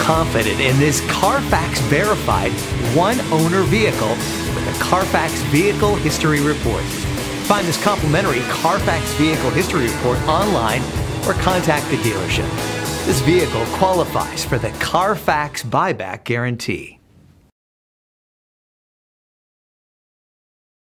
confident in this Carfax verified one-owner vehicle with a Carfax Vehicle History Report. Find this complimentary Carfax Vehicle History Report online or contact the dealership. This vehicle qualifies for the Carfax Buyback Guarantee.